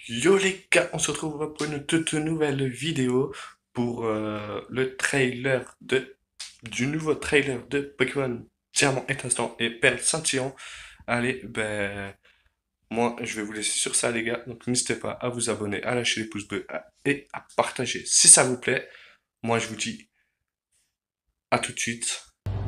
Yo les gars, on se retrouve pour une toute nouvelle vidéo pour le trailer du nouveau trailer de Pokémon Diamant étincelant et Perle scintillant. Allez, moi je vais vous laisser sur ça les gars, donc n'hésitez pas à vous abonner, à lâcher les pouces bleus et à partager si ça vous plaît. Moi je vous dis à tout de suite.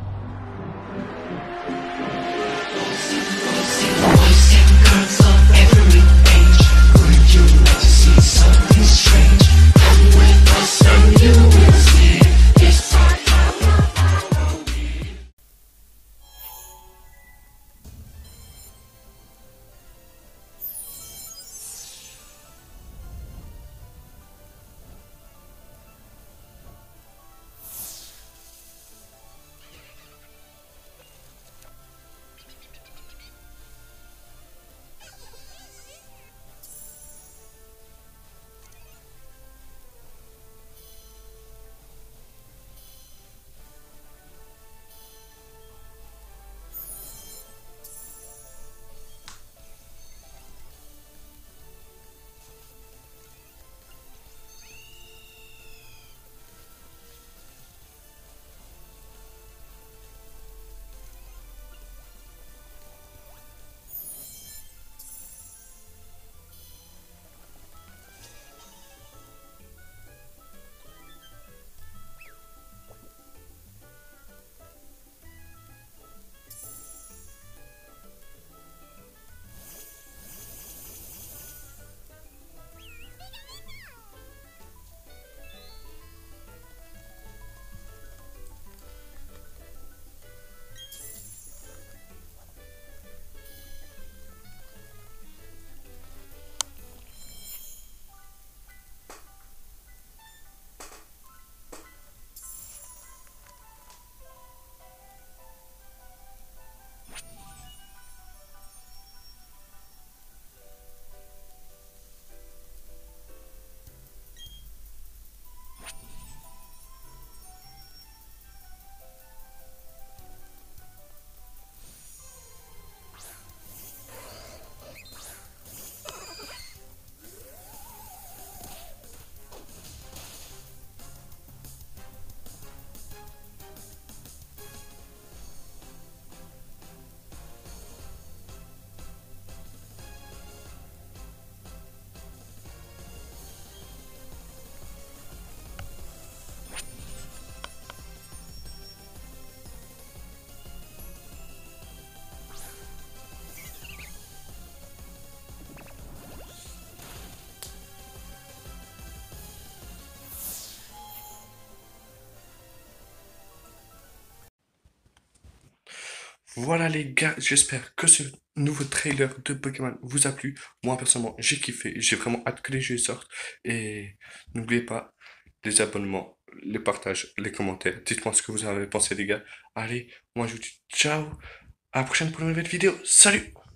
Voilà les gars, j'espère que ce nouveau trailer de Pokémon vous a plu. Moi personnellement j'ai kiffé, j'ai vraiment hâte que les jeux sortent. Et n'oubliez pas les abonnements, les partages, les commentaires. Dites-moi ce que vous en avez pensé les gars. Allez, moi je vous dis ciao, à la prochaine pour une nouvelle vidéo. Salut!